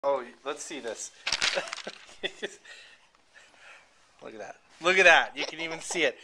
Oh, let's see this. Look at that. Look at that. You can even see it.